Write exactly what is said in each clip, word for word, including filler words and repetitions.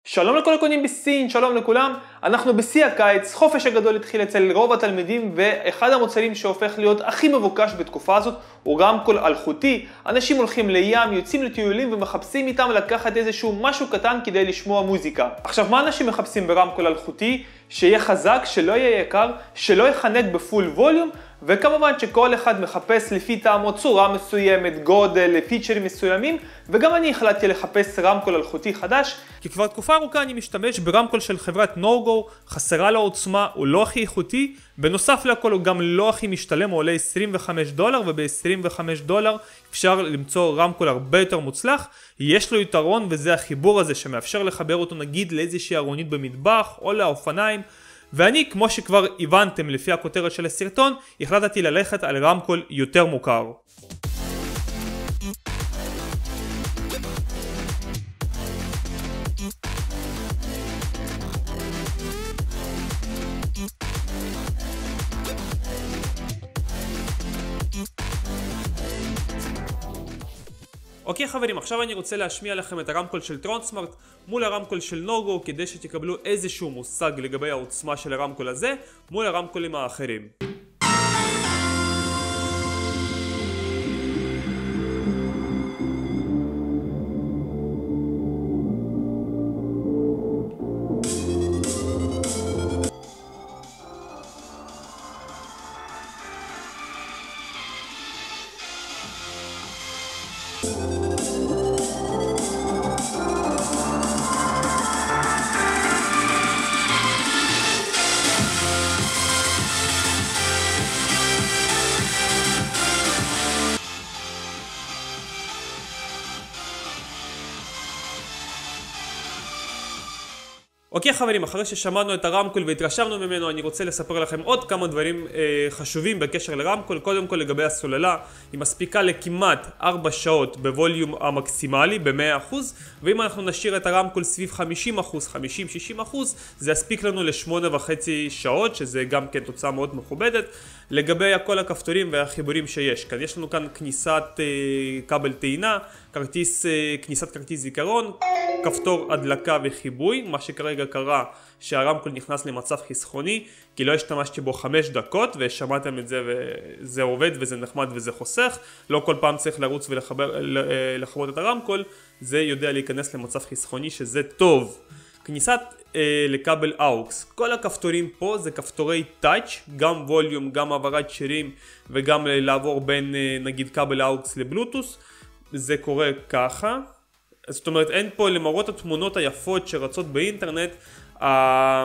שלום לכל הקונים בסין, שלום לכולם. אנחנו בשיא הקיץ, חופש הגדול התחיל אצל רוב התלמידים, ואחד המוצרים שהופך להיות הכי מבוקש בתקופה הזאת הוא רמקול אלחוטי. אנשים הולכים לים, יוצאים לטיולים ומחפשים איתם לקחת איזשהו משהו קטן כדי לשמוע מוזיקה. עכשיו, מה אנשים מחפשים ברמקול אלחוטי? שיהיה חזק, שלא יהיה יקר, שלא יחנק בפול ווליום, וכמובן שכל אחד מחפש לפי טעמו צורה מסוימת, גודל, פיצ'רים מסוימים, וגם אני החלטתי לחפש רמקול אלחוטי חדש, כי כבר תקופה ארוכה אני משתמש ברמקול של חברת נוגו, חסרה לו עוצמה, הוא לא הכי איכותי, בנוסף לכל הוא גם לא הכי משתלם, הוא עולה עשרים וחמישה דולר, וב-עשרים וחמישה דולר אפשר למצוא רמקול הרבה יותר מוצלח. יש לו יתרון, וזה החיבור הזה שמאפשר לחבר אותו נגיד לאיזושהי ארונית במטבח או לאופניים, ואני, כמו שכבר הבנתם לפי הכותרת של הסרטון, החלטתי ללכת על רמקול יותר מוכר. אוקיי חברים, עכשיו אני רוצה להשמיע לכם את הרמקול של טרנסמארט מול הרמקול של נוגו, כדי שתקבלו איזשהו מושג לגבי העוצמה של הרמקול הזה מול הרמקולים האחרים. אוקיי חברים, אחרי ששמענו את הרמקול והתרשמנו ממנו, אני רוצה לספר לכם עוד כמה דברים אה, חשובים בקשר לרמקול. קודם כל לגבי הסוללה, היא מספיקה לכמעט ארבע שעות בווליום המקסימלי ב-מאה אחוז, ואם אנחנו נשאיר את הרמקול סביב חמישים אחוז, חמישים שישים אחוז, זה יספיק לנו לשמונה וחצי שעות, שזה גם כן תוצאה מאוד מכובדת. לגבי כל הכפתורים והחיבורים שיש כאן, יש לנו כאן כניסת אה, כבל טעינה, כרטיס, אה, כניסת כרטיס זיכרון, כפתור הדלקה וחיבוי. מה שכרגע קרה שהרמקול נכנס למצב חסכוני, כי לא השתמשתי בו חמש דקות, ושמעתם את זה וזה עובד וזה נחמד וזה חוסך. לא כל פעם צריך לרוץ ולחוות את הרמקול, זה יודע להיכנס למצב חסכוני, שזה טוב. כניסת אה, לכבל אוקס, כל הכפתורים פה זה כפתורי טאץ', גם ווליום, גם העברת שירים, וגם אה, לעבור בין אה, נגיד כבל אוקס לבלוטוס. זה קורה ככה, זאת אומרת אין פה, למרות התמונות היפות שרצות באינטרנט, ה...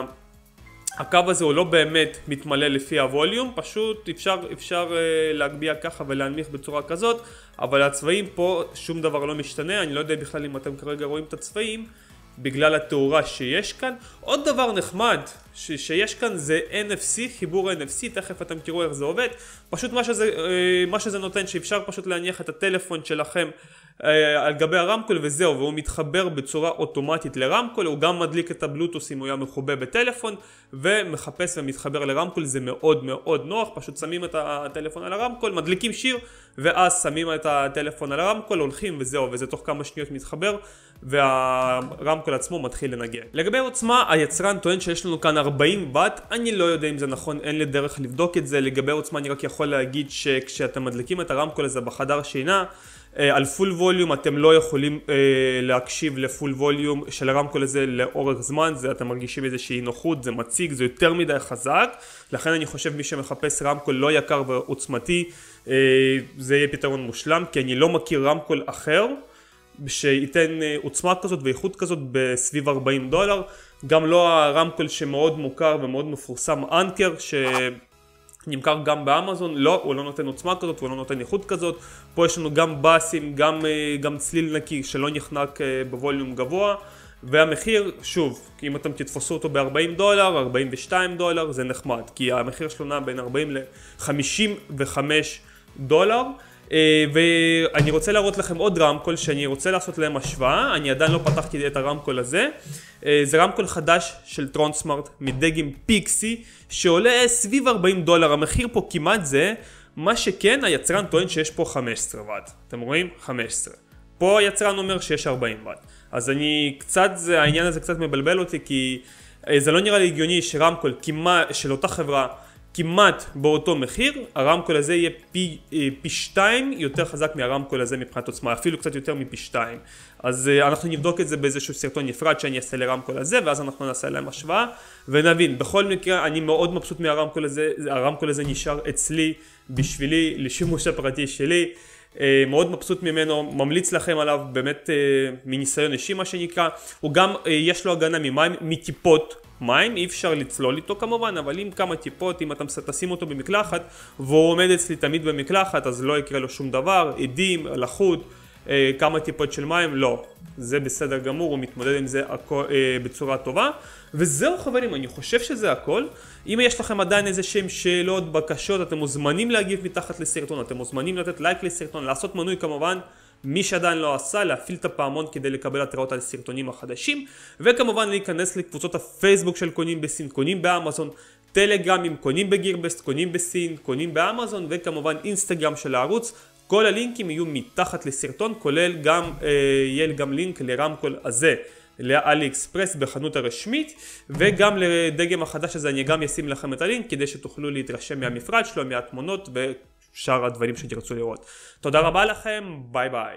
הקו הזה הוא לא באמת מתמלא לפי הווליום, פשוט אפשר, אפשר אה, להגביה ככה ולהנמיך בצורה כזאת, אבל הצבעים פה שום דבר לא משתנה. אני לא יודע בכלל אם אתם כרגע רואים את הצבעים, בגלל התאורה שיש כאן. עוד דבר נחמד ש שיש כאן זה אן אף סי, חיבור אן אף סי, תכף אתם תראו איך זה עובד. פשוט מה שזה, מה שזה נותן, שאפשר פשוט להניח את הטלפון שלכם על גבי הרמקול וזהו, והוא מתחבר בצורה אוטומטית לרמקול. הוא גם מדליק את הבלוטוס אם הוא היה מחובה בטלפון, ומחפש ומתחבר לרמקול. זה מאוד מאוד נוח, פשוט שמים את הטלפון על הרמקול, מדליקים שיר, ואז שמים את הטלפון על הרמקול, הולכים וזהו, וזה תוך כמה שניות מתחבר, והרמקול עצמו מתחיל לנגן. לגבי עוצמה, היצרן טוען שיש לנו כאן ארבעים וואט, אני לא יודע אם זה נכון, אין לי דרך לבדוק את זה. לגבי עוצמה אני רק יכול להגיד שכשאתם מדליקים את הרמקול הזה בחדר שינה, על פול ווליום אתם לא יכולים אה, להקשיב לפול ווליום של הרמקול הזה לאורך זמן, זה אתם מרגישים איזושהי נוחות, זה מציג, זה יותר מדי חזק. לכן אני חושב מי שמחפש רמקול לא יקר ועוצמתי, אה, זה יהיה פתרון מושלם, כי אני לא מכיר רמקול אחר שייתן עוצמה כזאת ואיכות כזאת בסביב ארבעים דולר. גם לא הרמקול שמאוד מוכר ומאוד מפורסם, אנקר, שנמכר גם באמזון, לא, הוא לא נותן עוצמה כזאת, הוא לא נותן איכות כזאת. פה יש לנו גם בסים, גם, גם צליל נקי שלא נחנק בווליום גבוה. והמחיר, שוב, אם אתם תתפסו אותו ב-ארבעים דולר, ארבעים ושתיים דולר, זה נחמד, כי המחיר שלו נע בין ארבעים ל-חמישים וחמישה דולר. ואני רוצה להראות לכם עוד רמקול שאני רוצה לעשות להם השוואה. אני עדיין לא פתחתי את הרמקול הזה. זה רמקול חדש של טרנסמארט מדגם פיקסי שעולה סביב ארבעים דולר. המחיר פה כמעט זה, מה שכן היצרן טוען שיש פה חמישה עשר וואט. אתם רואים? חמישה עשר. פה היצרן אומר שיש ארבעים וואט. אז אני קצת, זה, העניין הזה קצת מבלבל אותי, כי זה לא נראה לי הגיוני שרמקול כמעט, של אותה חברה, כמעט באותו מחיר, הרמקול הזה יהיה פי, פי שתיים יותר חזק מהרמקול הזה מבחינת עוצמה, אפילו קצת יותר מפי שתיים. אז אנחנו נבדוק את זה באיזשהו סרטון נפרד שאני אעשה לרמקול הזה, ואז אנחנו נעשה להם השוואה, ונבין. בכל מקרה, אני מאוד מבסוט מהרמקול הזה, הרמקול הזה נשאר אצלי, בשבילי, לשימוש הפרטי שלי. מאוד מבסוט ממנו, ממליץ לכם עליו באמת מניסיון אישי מה שנקרא. הוא גם, יש לו הגנה ממים, מטיפות מים, אי אפשר לצלול איתו כמובן, אבל עם כמה טיפות, אם אתה תשים אותו במקלחת והוא עומד אצלי תמיד במקלחת, אז לא יקרה לו שום דבר, עדים, לחות, כמה טיפות של מים, לא, זה בסדר גמור, הוא מתמודד עם זה בצורה טובה. וזהו חברים, אני חושב שזה הכל. אם יש לכם עדיין איזה שהם שאלות, בקשות, אתם מוזמנים להגיב מתחת לסרטון, אתם מוזמנים לתת לייק לסרטון, לעשות מנוי כמובן, מי שעדיין לא עשה, להפעיל את הפעמון כדי לקבל התראות על סרטונים החדשים, וכמובן להיכנס לקבוצות הפייסבוק של קונים בסין, קונים באמזון, טלגרמים, קונים בגירבסט, קונים בסין, קונים באמזון, וכמובן אינסטגרם של הערוץ. כל הלינקים יהיו מתחת לסרטון, כולל גם, אה, יהיה גם לינק לרמקול הזה, לאלי אקספרס בחנות הרשמית, וגם לדגם החדש הזה אני גם אשים לכם את הלינק, כדי שתוכלו להתרשם מהמפרט שלו, מהתמונות ושאר הדברים שתרצו לראות. תודה רבה לכם, ביי ביי.